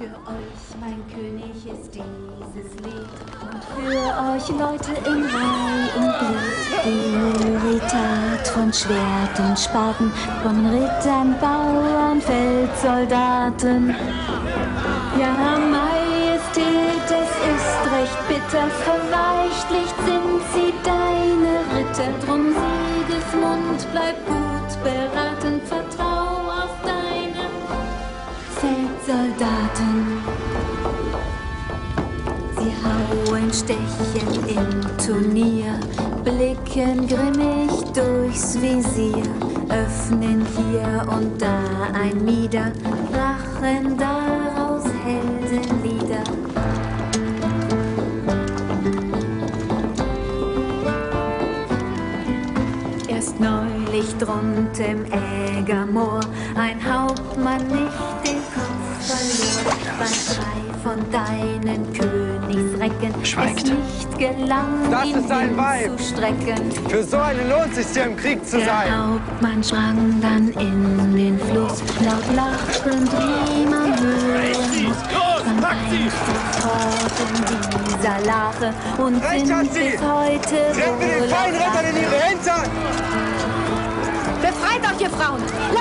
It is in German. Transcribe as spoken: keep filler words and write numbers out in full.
Für euch, mein König, ist dieses Lied. Und für euch, Leute in Reih und Glied. Die Ritter von Schwert und Spaten, von Rittern, Bauern, Feldsoldaten. Ja, Majestät, es ist recht bitter, verweichlicht sind sie, deine Ritter. Drum Siegesmund, bleib gut beraten, vertrau auf deine Feldsoldaten. Sie hauen, stechen im Turnier, blicken grimmig durchs Visier, öffnen hier und da ein Mieder, lachen daraus Heldenlieder. Erst neulich drunten im Ägermoor ein Hauptmann nicht den Kopf verlor, weil drei von deinen Königsrecken Schweigt. es nicht gelang, Das ihn ist sein Weib. hinzustrecken. Für so einen lohnt es sich ja im Krieg zu Der sein. Hauptmann sprang dann in den Fluss, laut lachend, wie man hören muss. Dann einst fort in dieser Lache und Recht sind hat sie. bis heute Treffen wir den Feinrittern in ihre Hintern! Befreit euch, ihr Frauen!